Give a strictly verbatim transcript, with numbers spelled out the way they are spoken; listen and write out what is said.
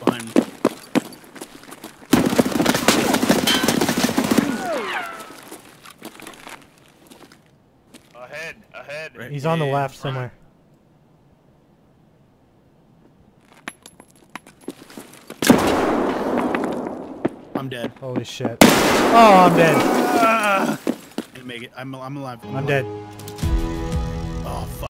Behind me. Ahead, ahead. Right. He's on the Yeah, left yeah. somewhere. I'm dead. Holy shit. Oh, I'm dead. Ah! I didn't make it. I'm, I'm alive. I'm, I'm alive. dead. Oh, fuck.